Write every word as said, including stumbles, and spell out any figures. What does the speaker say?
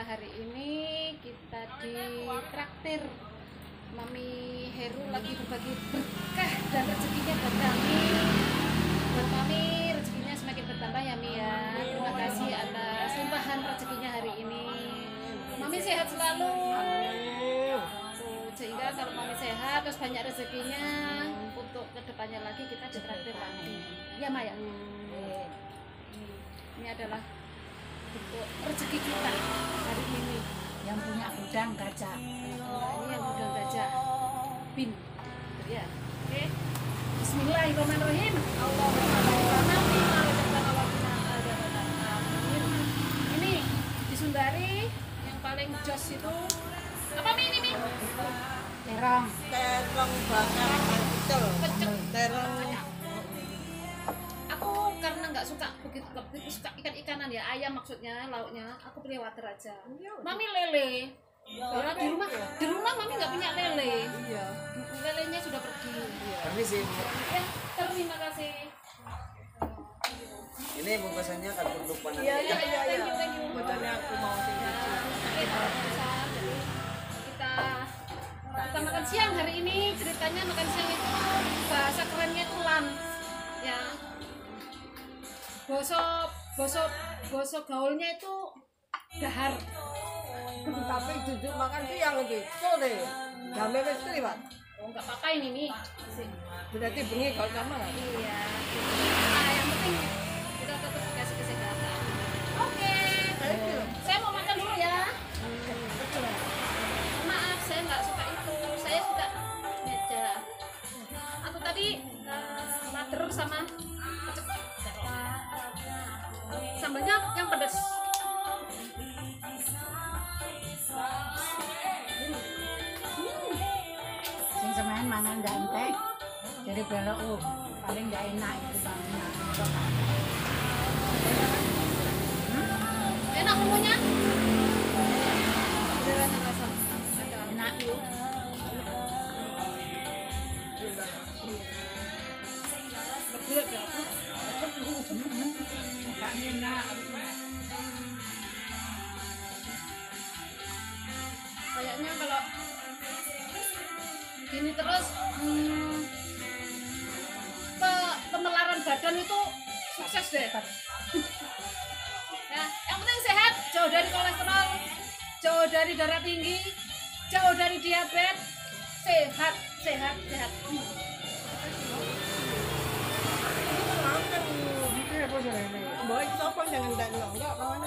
hari ini kita ditraktir. Mami Heru lagi berbagi berkah dan rezekinya buat kami. Buat Mami rezekinya semakin bertambah ya Mi ya. Terima kasih atas limpahan rezekinya hari ini. Mami sehat selalu. Tuh, sehingga kalau Mami sehat terus banyak rezekinya, untuk kedepannya lagi kita ditraktir lagi. Ya Maya. Ini adalah bentuk rezeki kita hari ini. Yang punya gudang gajah. Nah, ini yang gudang gajah bin ya. Oke, bismillahirrahmanirrahim. Ini di Sundari yang paling jos itu apa Mi ini Mi? Terong. Terong bakar betul. Pecel. Terong. Aku karena nggak suka begitu begitu suka ikan-ikanan ya, ayam maksudnya lauknya, aku pilih water aja. Mami lele. Karena di rumah di rumah Mami nggak punya lele. Iya. Lelenya sudah pergi. Permisi. Ya, terima kasih. Ini bungkusannya kan penutupan. Iya, iya, iya, thank you, thank you. Betulnya aku mau sih. Ya, kita besar, jadi kita kita makan siang hari ini. Ceritanya makan siang itu bahasa kerennya itu lunch, ya. Boso, boso, boso gaulnya itu dahar. Tapi duduk makan siang itu sore. Jamnya wis Pak. Oh, nggak pakai ini nih. Berarti bengi kalau sama. Iya. Nah, yang penting kita tetap dikasih kesehatan. Oke. Saya mau makan dulu ya. Maaf, saya nggak suka itu. Saya suka meja. Atau tadi uh, lader sama pecel. Sambalnya yang pedas. Sing semen mangan gak entek. Jadi belok oh, paling gak enak itu bangunnya. Hmm? Enak bumbunya? Beneran rasa. Enak. Bergulai berapa? Makanya enak. Kayaknya kalau gini terus hmm, pe penelaran badan itu sukses deh. Ya, yang penting sehat, jauh dari kolesterol, jauh dari darah tinggi, jauh dari diabetes, sehat, sehat, sehat. Boleh sopong jangan dan enggak kawan.